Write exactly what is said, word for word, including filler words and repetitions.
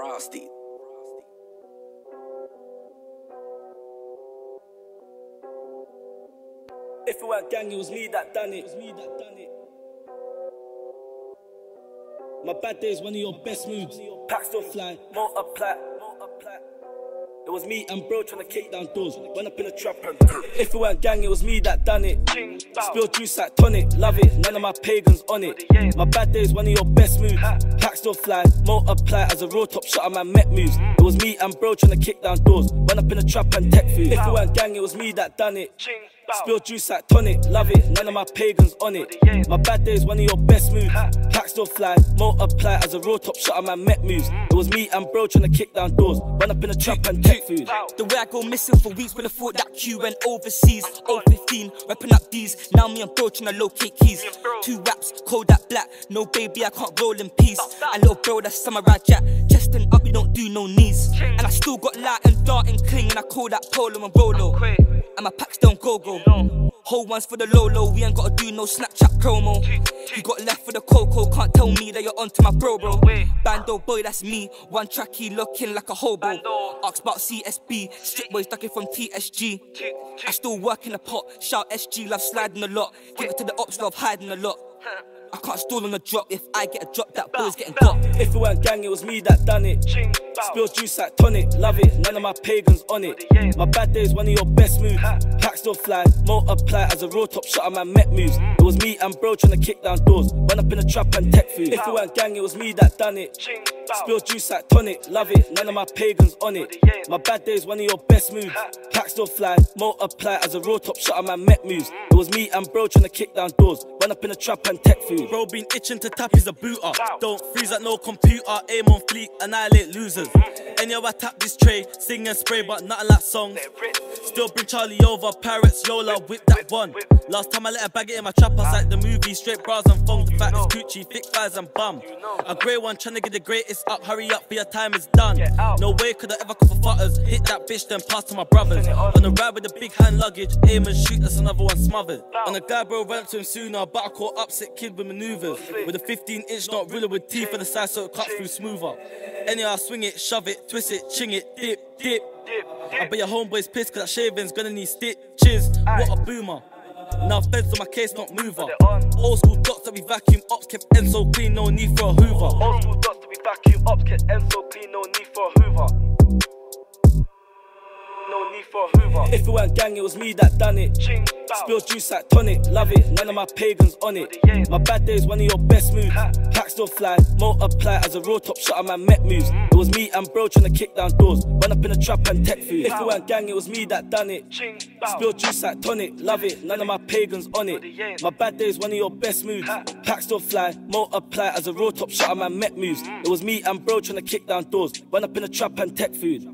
Frosty. If it weren't gang, it was me that done it. It was me that done it. My bad days, one of your best moves. Pack still fly, multiply. It was me and bro trying to kick down doors. Went up in a trap and if it weren't gang, it was me that done it. Spill juice like tonic, love it. None of my pagans on it. My bad days, one of your best moves. Pack still fly, multiply. As a raw top shot, my Met moves. It was me and bro trying to kick down doors. Went up in a trap and tech food. If it weren't gang, it was me that done it. Spill juice like tonic, love it. None of my pagans on it. My bad days, one of your best moves. Pack still fly, multiply. As a raw top shot, my Met moves. It was me and bro trying to kick down doors. Run up in a trap and tech food. The way I go missing for weeks, when I thought that Q went overseas. oh fifteen, repping up these. Now me and bro trying to locate keys. Two raps, cold that black. No baby, I can't roll in peace. And little bro, that's samurai jack. Chesting up, we don't do no knees. And I still got light and dart and cling. And I call that polo and rolo. And my packs don't go go. Whole ones for the Lolo, we ain't gotta do no Snapchat promo. You got left for the cocoa, can't tell me that you're onto my bro bro. Bando boy, that's me, one tracky looking like a hobo. Ask about C S B, strip boys ducking from T S G. I still work in the pot, shout S G, love sliding a lot. Give it to the ops, love hiding a lot. I can't stall on a drop, if I get a drop, that boy's getting got. If it weren't gang, it was me that done it. Spill juice like tonic, love it. None of my pagans on it. My bad days, one of your best moves. Pack still fly, multiply. As a raw top shot, my Met moves. It was me and bro trying to kick down doors. Run up in a trap and tech food. If it weren't gang, it was me that done it. Spill juice like tonic, love it. None of my pagans on it. My bad days, one of your best moves. Pack still fly, multiply. As a raw top shot, my Met moves. It was me and bro trying to kick down doors. Run up in a trap and tech food. Bro been itching to tap, he's a booter. Don't freeze at no computer, aim on fleek, annihilate losers. Anyhow I tap this tray, sing and spray but nothing like songs. Still bring Charlie over, Pirates, Yola, whip that one. Last time I let her bag it in my trap, I like the movie, straight bras and thongs. The fact is Gucci, thick thighs and bum. A grey one trying to get the greatest up, hurry up for your time is done. No way could I ever come for futters, hit that bitch then pass to my brothers. On the ride with the big hand luggage, aim and shoot, that's another one smothered. On a guy bro, ran up to him sooner, but I caught upset kid with maneuvers. With a fifteen inch not ruler with teeth for the side so it cut through smoother. Anyhow I swing it, shove it, twist it, ching it, dip, dip. I bet your homeboy's pissed cause that shaving's gonna need stitches. What a boomer. Now feds on my case, not mover. Old school dots that we vacuum ops kept Enzo clean, no need for a hoover. Old school dots that we vacuum up, kept Enzo clean, no need for a hoover. No need for a hoover. If it weren't gang, it was me that done it. Spill juice like tonic, love it. None of my pagans on it. My bad days, one of your best moves. Pack still fly, multiply. As a raw top shot, my Met moves. It was me and bro trying to kick down doors. Run up in a trap and tech food. If it weren't gang, it was me that done it. Spill juice like tonic, love it. None of my pagans on it. My bad days, one of your best moves. Pack still fly, multiply. As a raw top shot, my Met moves. It was me and bro trying to kick down doors. Run up in a trap and tech food.